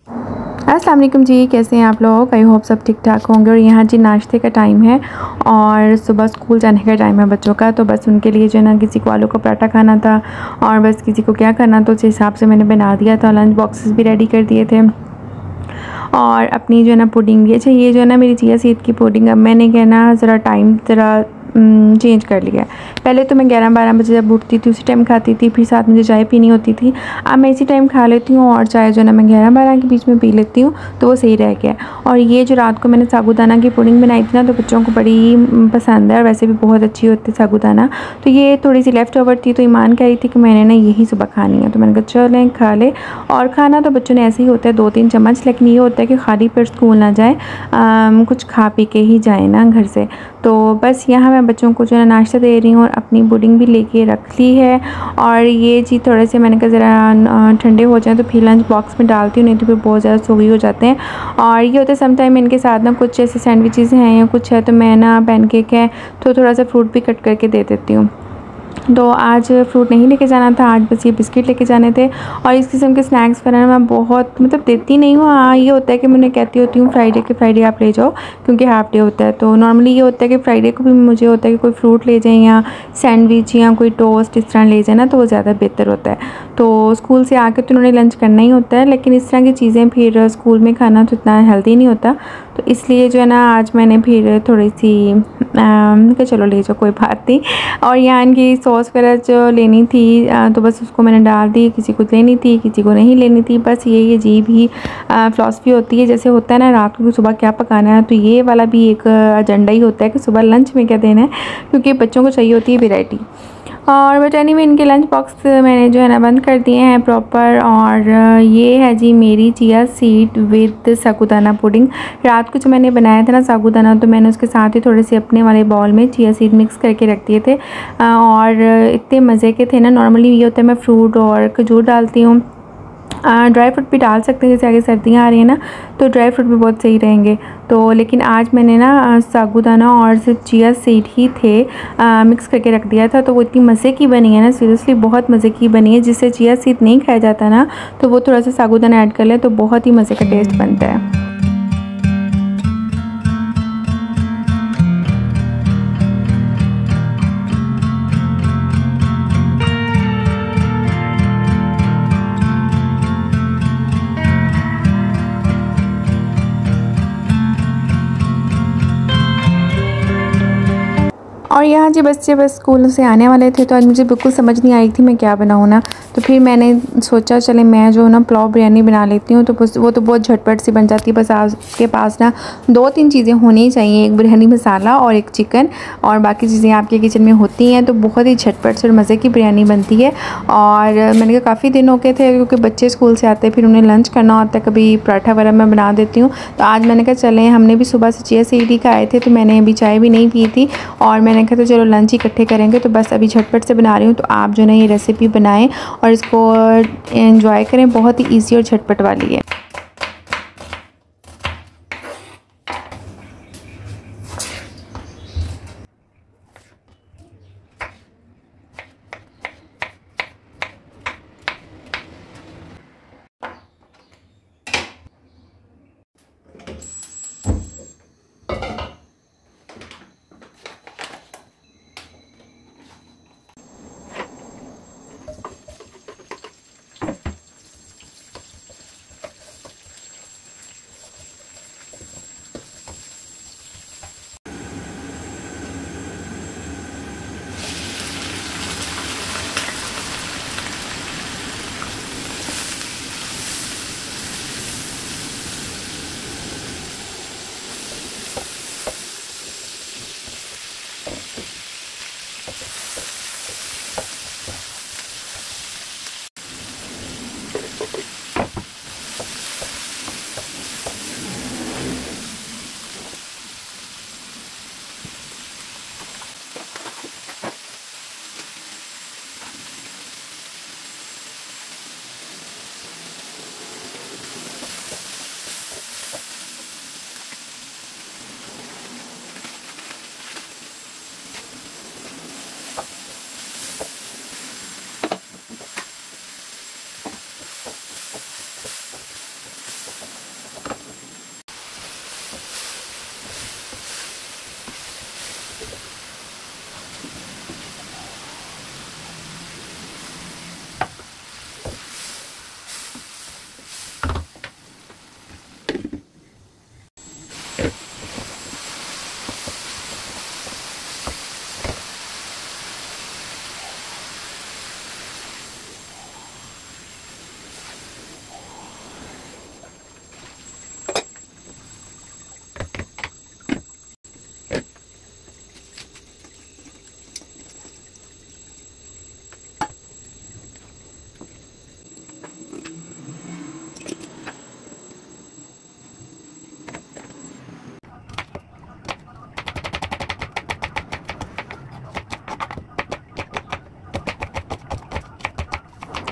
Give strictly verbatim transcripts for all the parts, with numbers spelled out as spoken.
अस्सलाम वालेकुम जी, कैसे हैं आप लोग? आई होप सब ठीक ठाक होंगे। और यहाँ जी नाश्ते का टाइम है और सुबह स्कूल जाने का टाइम है बच्चों का, तो बस उनके लिए जो है ना किसी को आलू का पराठा खाना था और बस किसी को क्या करना, तो उस हिसाब से मैंने बना दिया था। लंच बॉक्सेस भी रेडी कर दिए थे और अपनी जो है ना पुडिंग भी। अच्छा, ये जो है ना मेरी चिया सीड की पुडिंग, अब मैंने क्या ना ज़रा टाइम ज़रा चेंज कर लिया। पहले तो मैं ग्यारह बारह बजे जब उठती थी उसी टाइम खाती थी, फिर साथ मुझे चाय पीनी होती थी। अब मैं इसी टाइम खा लेती हूँ और चाय जो है ना मैं ग्यारह बारह के बीच में पी लेती हूँ, तो वो सही रह गया। और ये जो रात को मैंने साबूदाना की पुडिंग बनाई थी ना, तो बच्चों को बड़ी पसंद है और वैसे भी बहुत अच्छी होती है साबूदाना। तो ये थोड़ी सी लेफ़्ट ओवर थी, तो ईमान कह रही थी कि मैंने ना यही सुबह खानी है, तो मैंने कहा चलें खा ले। और खाना तो बच्चों ने ऐसे ही होता है दो तीन चम्मच, लेकिन ये होता है कि खाली पेट स्कूल ना जाए, कुछ खा पी के ही जाए ना घर से। तो बस यहाँ मैं बच्चों को जो है नाश्ता दे रही हूँ और अपनी पुडिंग भी लेके रख ली है। और ये जी थोड़े से मैंने कहा ज़रा ठंडे हो जाएं तो फिर लंच बॉक्स में डालती हूँ, नहीं तो फिर बहुत ज़्यादा सोगी हो जाते हैं। और ये होता है समटाइम इनके साथ ना कुछ ऐसे सैंडविचेज़ हैं या कुछ है, तो मैं ना पैनकेक है तो थोड़ा सा फ्रूट भी कट करके दे देती हूँ। तो आज फ्रूट नहीं लेके जाना था, आज बस ये बिस्किट लेके जाने थे। और इस किस्म के स्नैक्स वगैरह मैं बहुत मतलब देती नहीं हूँ। हाँ, ये होता है कि मैं उन्हें कहती होती हूँ फ्राइडे के फ्राइडे आप ले जाओ, क्योंकि हाफ डे होता है। तो नॉर्मली ये होता है कि फ्राइडे को भी मुझे होता है कि कोई फ्रूट ले जाएँ या सैंडविच या कोई टोस्ट इस तरह ले जाए ना, तो वो ज़्यादा बेहतर होता है। तो स्कूल से आके तो उन्होंने लंच करना ही होता है, लेकिन इस तरह की चीज़ें फिर स्कूल में खाना तो इतना हेल्दी नहीं होता। तो इसलिए जो है ना आज मैंने फिर थोड़ी सी कि चलो ले जाओ कोई बात नहीं। और यहाँ इनकी सॉस वगैरह जो लेनी थी तो बस उसको मैंने डाल दी, किसी को लेनी थी किसी को नहीं लेनी थी। बस यही अजीब ही फ़िलॉसफ़ी होती है, जैसे होता है ना रात को सुबह क्या पकाना है, तो ये वाला भी एक एजेंडा ही होता है कि सुबह लंच में क्या देना है, क्योंकि बच्चों को चाहिए होती है वैरायटी। और बट एनी में इनके लंच बॉक्स मैंने जो है ना बंद कर दिए हैं प्रॉपर। और ये है जी मेरी chia seed with sabudana pudding. रात को जो मैंने बनाया था ना साबूदाना, तो मैंने उसके साथ ही थोड़े से अपने वाले बाउल में चिया सीड मिक्स करके रख दिए थे और इतने मज़े के थे ना। नॉर्मली ये होता है मैं फ्रूट और खजूर डालती हूँ, ड्राई फ्रूट भी डाल सकते हैं, जैसे आगे सर्दियाँ आ रही हैं ना तो ड्राई फ्रूट भी बहुत सही रहेंगे। तो लेकिन आज मैंने ना साबूदाना और सिर्फ चिया सीड ही थे आ, मिक्स करके रख दिया था, तो वो इतनी मज़े की बनी है ना, सीरियसली बहुत मज़े की बनी है। जिससे चिया सीड नहीं खाया जाता ना, तो वो थोड़ा सा साबूदाना ऐड कर ले तो बहुत ही मज़े का टेस्ट बनता है। और यहाँ जी बच्चे बस स्कूल से आने वाले थे, तो आज मुझे बिल्कुल समझ नहीं आ रही थी मैं क्या बनाऊँ ना। तो फिर मैंने सोचा चले मैं जो ना पुलाव बिरयानी बना लेती हूँ, तो बस वो तो बहुत झटपट सी बन जाती है। बस आपके पास ना दो तीन चीज़ें होनी चाहिए, एक बिरयानी मसाला और एक चिकन, और बाकी चीज़ें आपके किचन में होती हैं, तो बहुत ही झटपट से और मज़े की बिरयानी बनती है। और मैंने कहा काफ़ी दिन हो गए थे, क्योंकि बच्चे स्कूल से आते हैं फिर उन्हें लंच करना होता है, कभी पराठा वगैरह मैं बना देती हूँ। तो आज मैंने कहा चलें, हमने भी सुबह से चिया सीड ही खाए थे, तो मैंने अभी चाय भी नहीं पी थी और मैंने कहा तो चलो लंच इकट्ठे करेंगे। तो बस अभी झटपट से बना रही हूँ, तो आप जो ना ये रेसिपी बनाएं और इसको एंजॉय करें, बहुत ही इजी और झटपट वाली है।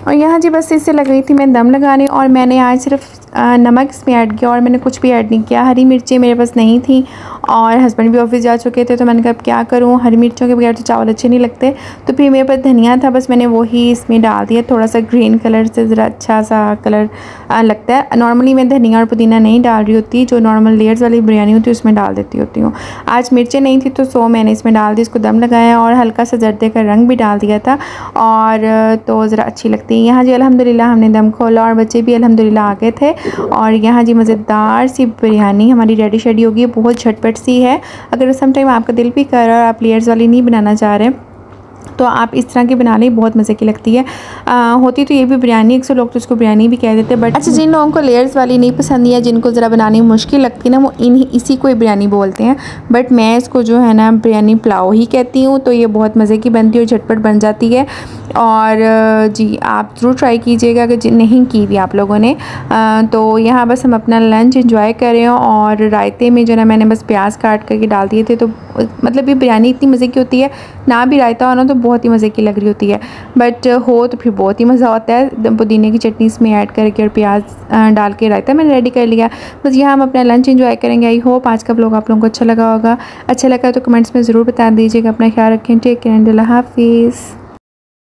और यहाँ जी बस इससे लग गई थी मैं दम लगाने, और मैंने आज सिर्फ नमक इसमें ऐड किया और मैंने कुछ भी ऐड नहीं किया। हरी मिर्चें मेरे पास नहीं थी और हस्बैंड भी ऑफिस जा चुके थे, तो मैंने कहा अब क्या करूँ, हरी मिर्चों के बगैर तो चावल अच्छे नहीं लगते। तो फिर मेरे पास धनिया था, बस मैंने वही इसमें डाल दिया। थोड़ा सा ग्रीन कलर से ज़रा अच्छा सा कलर लगता है। नॉर्मली मैं धनिया और पुदीना नहीं डाल रही होती, जो नॉर्मल लेयर्स वाली बिरयानी होती है उसमें डाल देती होती हूँ। आज मिर्चें नहीं थी तो सो मैंने इसमें डाल दी, इसको दम लगाया और हल्का सा जर्दे का रंग भी डाल दिया था, और तो ज़रा अच्छी लगती है। यहाँ जी अल्हम्दुलिल्लाह हमने दम खोला और बच्चे भी अल्हम्दुलिल्लाह आ गए थे, और यहाँ जी मज़ेदार सी बिरयानी हमारी रेडी शेडी होगी। बहुत झटपट सी है। अगर सम टाइम आपका दिल भी कर रहा है और आप लेयर्स वाली नहीं बनाना चाह रहे तो आप इस तरह की बना लें, बहुत मज़े की लगती है। आ, होती तो ये भी बिरयानी, अक्सर लोग तो उसको बिरयानी भी कह देते हैं, बट अच्छा जिन लोगों को लेयर्स वाली नहीं पसंद या जिनको ज़रा बनानी मुश्किल लगती है ना, वो इन इसी को ही बिरयानी बोलते हैं। बट मैं इसको जो है ना बिरयानी पुलाव ही कहती हूँ। तो ये बहुत मज़े की बनती है और झटपट बन जाती है। और जी आप ज़रूर ट्राई कीजिएगा अगर नहीं की भी आप लोगों ने। आ, तो यहाँ बस हम अपना लंच एंजॉय करें, और रायते में जो ना मैंने बस प्याज काट करके डाल दिए थे। तो मतलब ये बिरयानी इतनी मज़े की होती है, ना भी रायता हो ना तो बहुत ही मज़े की लग रही होती है, बट हो तो फिर बहुत ही मज़ा होता है। पुदीने की चटनी इसमें ऐड करके और प्याज डाल के रायता मैंने रेडी कर लिया। बस यहाँ हम अपना लंच एंजॉय करेंगे। आई होप आज का व्लॉग आप लोगों को अच्छा लगा होगा। अच्छा लगा तो कमेंट्स में ज़रूर बता दीजिएगा। अपना ख्याल रखें। टेक केयर एंड अल्लाह हाफिज़।